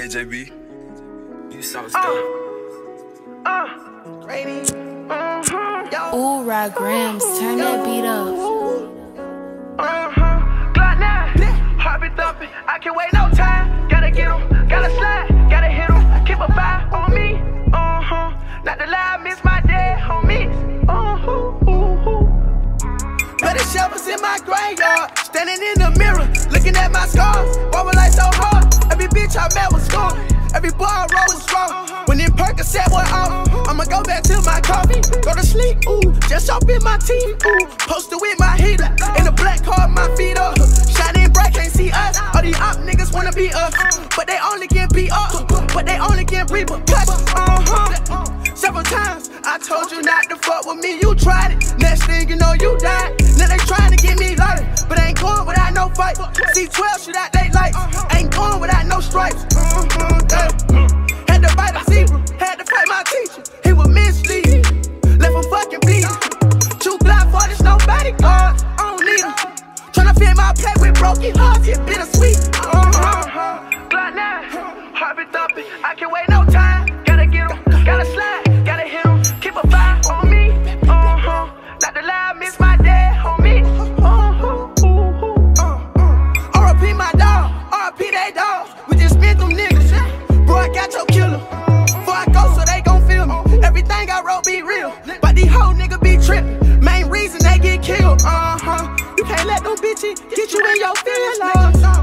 JB. You so stuck. Grady. Ooh, Raagransbeatz, turn that beat up. Glock 9, heart be thumping. I can't wait no time. Gotta get him, gotta slide, gotta hit him. Keep a fire on me. Not to lie, I miss my dead homies. Better shovels in my graveyard. Standing in the mirror, looking at my scars. Why was I so hard? Every bitch I met was scoring. Every bar I wrote was strong. When them Percocet went off, I'ma go back to my coffee. Go to sleep, ooh, just up in my teeth, ooh. Posted with my heater, in a black car, my feet up. Shine and bright, can't see us. All these op niggas wanna be us, but they only get beat up, but they only get repercussions. Several times, I told you not to fuck with me, you tried it. Next thing you know, you died. Now they trying to get me loaded, but ain't going without no fight. C12 shoot out they lights, ain't going without no stripes. Had to bite a zebra, had to fight my teacher. He was misleading, left him fucking bleeding. 2 Glock 40s, no bodyguards, I don't need them. Tryna fit my plate with broken hearts, it bittersweet. Glock 9, heart be thumping, I can't wait no time. Gotta get him, gotta slide, gotta hit him. Keep a fire on me. Not to lie, I miss my dead homie. R.I.P. my dog, R.I.P. they dog. We just spent them niggas. Bro, I got your killer. Before I go, so they gon' feel me. Everything I wrote be real, but these whole niggas be trippin'. Main reason they get killed. You can't let them bitches get you in your feelings.